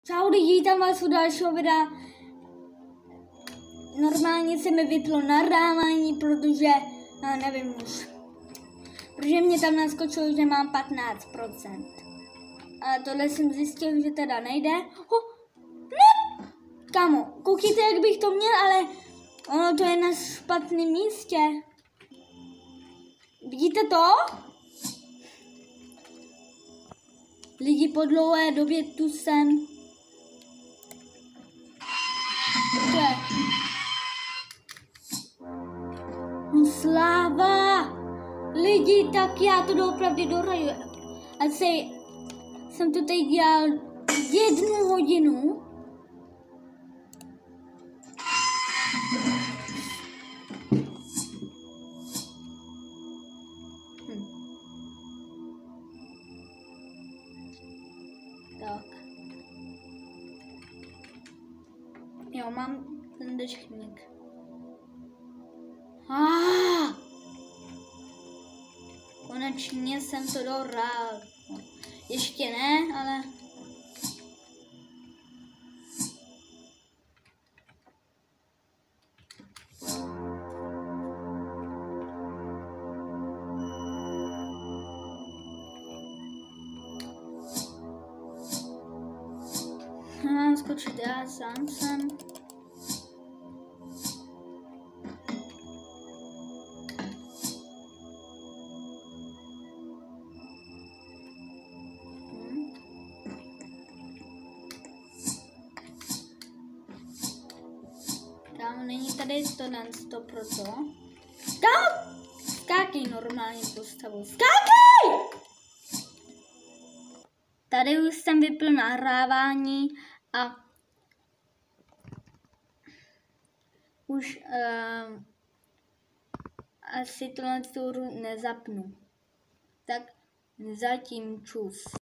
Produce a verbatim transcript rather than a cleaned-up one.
Čau lidi, tam vás u dalšího videa. Normálně se mi vyplo nahrávání, protože, já nevím už, protože mě tam naskočilo, že mám patnáct procent. A tohle jsem zjistil, že teda nejde. Oh, ne! Kámo, koukejte, jak bych to měl, ale ono to je na špatném místě. Vidíte to? Lidi, po dlouhé době tu jsem. To je. No sláva! Lidi, tak já to doopravdy doraju. Asi jsem to teď dělal jednu hodinu. Hm. Tak. Jo, mám ten deštník. Ah! Konečně jsem to dohrál. Ještě ne, ale... Mám skočit já sám jsem. Tam není tady to sto proto. Tam! Skákej normální postavu. Skákej! Tady už jsem vypl nahrávání a už uh, asi tohle hru nezapnu. Tak zatím čus.